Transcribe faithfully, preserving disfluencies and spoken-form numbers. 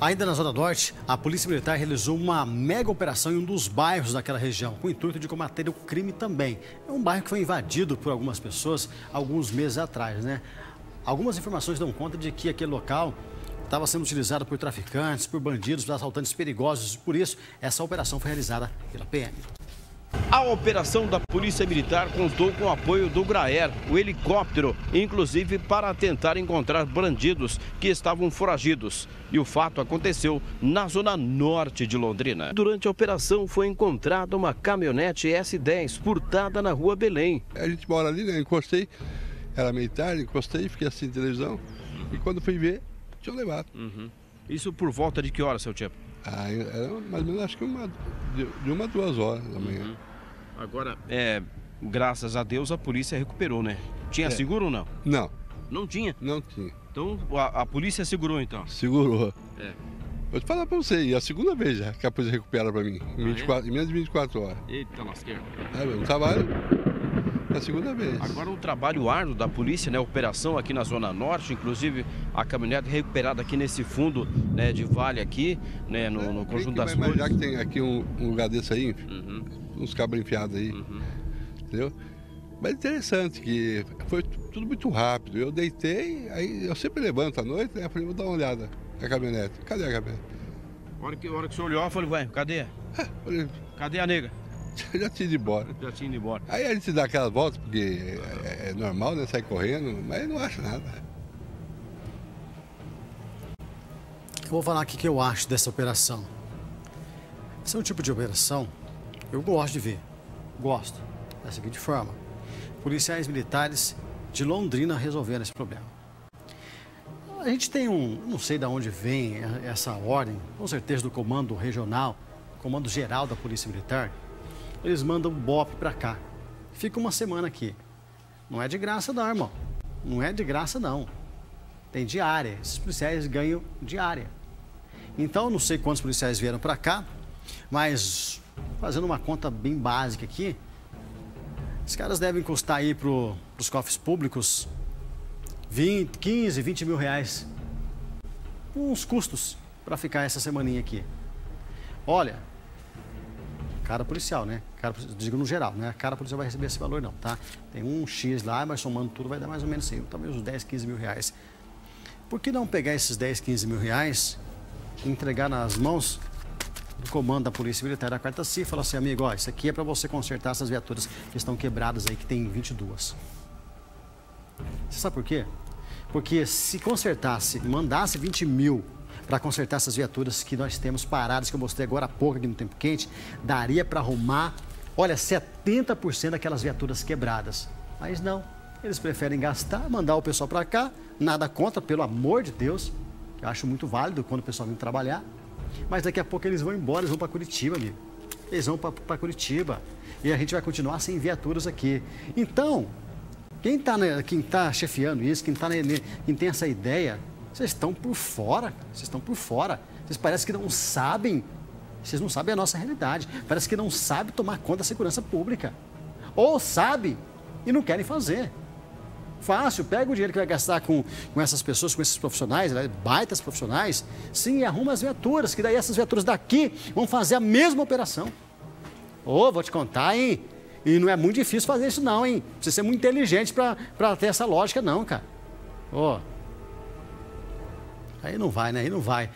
Ainda na Zona Norte, a Polícia Militar realizou uma mega operação em um dos bairros daquela região, com o intuito de combater o crime também. É um bairro que foi invadido por algumas pessoas alguns meses atrás, né? Algumas informações dão conta de que aquele local estava sendo utilizado por traficantes, por bandidos, por assaltantes perigosos. Por isso, essa operação foi realizada pela P M. A operação da Polícia Militar contou com o apoio do Graer, o helicóptero, inclusive para tentar encontrar bandidos que estavam foragidos. E o fato aconteceu na zona norte de Londrina. Durante a operação foi encontrada uma caminhonete S dez furtada na rua Belém. A gente mora ali, né? Encostei, era meio tarde, encostei, fiquei assim na televisão. E quando fui ver, tinham levado. Uhum. Isso por volta de que hora, seu Tchepo? Ah, era mais ou menos, acho que uma, de, de uma a duas horas da manhã. Uhum. Agora, é, graças a Deus a polícia recuperou, né? Tinha É. seguro ou não? Não. Não tinha? Não tinha. Então a, a polícia segurou então? Segurou. É. Vou te falar pra você, e é a segunda vez já que a polícia recupera pra mim, em, vinte e quatro, em menos de vinte e quatro horas. Eita lasqueira. É, um trabalho, é a segunda vez. Agora um trabalho árduo da polícia, né? Operação aqui na Zona Norte, inclusive a caminhonete recuperada aqui nesse fundo, né, de vale aqui, né, no, no conjunto das Mas flores. já que tem aqui um, um lugar desse aí, Uhum. uns cabos enfiados aí, Uhum. entendeu? Mas interessante que foi tudo muito rápido. Eu deitei, aí eu sempre levanto à noite, né? Falei, vou dar uma olhada na caminhonete. Cadê a caminhonete? A hora que, a hora que você olhou, eu falei, ué, cadê? Ah, falei, Cadê a nega? já tinha ido embora. Já tinha ido embora. Aí a gente dá aquelas voltas, porque é, é normal, né? Sai correndo, mas não acha nada. Eu vou falar aqui o que eu acho dessa operação. Esse é um tipo de operação que eu gosto de ver. Gosto. Da seguinte forma. Policiais militares de Londrina resolveram esse problema. A gente tem um, não sei de onde vem essa ordem, com certeza do comando regional, comando geral da Polícia Militar. Eles mandam o B O P para cá. Fica uma semana aqui. Não é de graça não, irmão. Não é de graça não. Tem diária. Esses policiais ganham diária. Então, não sei quantos policiais vieram para cá, mas fazendo uma conta bem básica aqui, os caras devem custar aí para os cofres públicos vinte, quinze, vinte mil reais. Uns custos para ficar essa semaninha aqui. Olha, cada policial, né? Cada, digo no geral, né? Cada policial vai receber esse valor não, tá? Tem um X lá, mas somando tudo vai dar mais ou menos assim, talvez uns dez, quinze mil reais. Por que não pegar esses dez, quinze mil reais e entregar nas mãos do comando da Polícia Militar da quarta C I, fala assim, amigo, ó, isso aqui é para você consertar essas viaturas que estão quebradas aí, que tem vinte e duas. Você sabe por quê? Porque se consertasse, mandasse vinte mil para consertar essas viaturas que nós temos paradas, que eu mostrei agora há pouco aqui no Tempo Quente, daria para arrumar, olha, setenta por cento daquelas viaturas quebradas. Mas não, eles preferem gastar, mandar o pessoal para cá, nada contra, pelo amor de Deus, eu acho muito válido quando o pessoal vem trabalhar. Mas daqui a pouco eles vão embora, eles vão para Curitiba, amigo. Eles vão para Curitiba. E a gente vai continuar sem viaturas aqui. Então, quem está quem tá chefiando isso, quem, tá, quem tem essa ideia, vocês estão por fora. Vocês estão por fora. Vocês parecem que não sabem. Vocês não sabem a nossa realidade. Parece que não sabem tomar conta da segurança pública. Ou sabem e não querem fazer. Fácil, pega o dinheiro que vai gastar com, com essas pessoas, com esses profissionais, baitas profissionais, sim, e arruma as viaturas, que daí essas viaturas daqui vão fazer a mesma operação. Ô, oh, vou te contar, hein? E não é muito difícil fazer isso não, hein? Precisa ser muito inteligente para ter essa lógica não, cara. Ô. Oh. Aí não vai, né? Aí não vai.